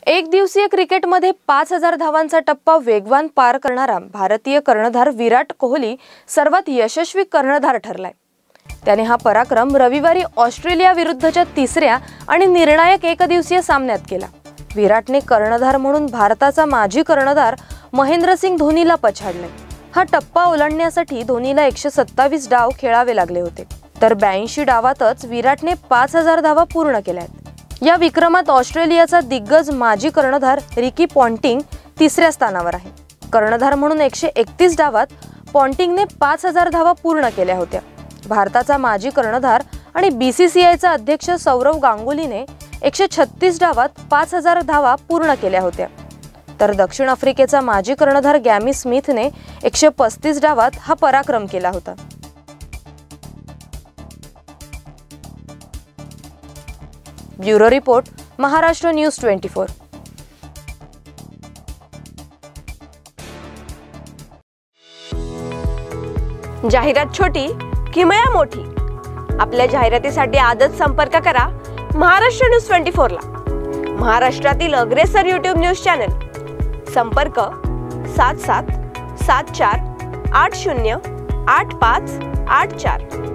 एक दिवसीय क्रिकेटमध्ये 5000 धावांचा टप्पा वेगवान पार करणारा भारतीय कर्णधार विराट कोहली सर्वात यशस्वी कर्णधार ठरलाय। त्याने हा पराक्रम रविवारी ऑस्ट्रेलिया विरुद्धच्या तिसऱ्या आणि निर्णायक एकदिवसीय सामन्यात केला। विराटने कर्णधार म्हणून भारताचा माजी कर्णधार महेंद्रसिंग धोनीला पछाडले। हा टप्पा ओलांडण्यासाठी धोनीला 127 डाव खेळावे लागले होते, तर 82 डावातच विराटने 5000 धावा पूर्ण केल्यात। या विक्रमात ऑस्ट्रेलियाचा दिग्गज माजी कर्णधार रिकी पॉन्टिंग तिसऱ्या स्थानावर आहे। कर्णधार म्हणून 131 डावात पॉन्टिंगने 5000 धावा पूर्ण केल्या होत्या। भारताचा माजी कर्णधार आणि बीसीसीआयचा अध्यक्ष सौरव गांगुलीने 136 डावात 5000 धावा पूर्ण केल्या होत्या, तर दक्षिण आफ्रिकेचा माजी कर्णधार गॅमी स्मिथने 135 डावात हा पराक्रम केला होता। Bureau report, Maharashtra news 24। जाहिरात छोटी किमया मोठी। आपल्या जाहिरातीसाठी आजच संपर्क करा महाराष्ट्र न्यूज 24 ला, महाराष्ट्रातील अग्रेसर यूट्यूब न्यूज चॅनल। संपर्क 7774808584।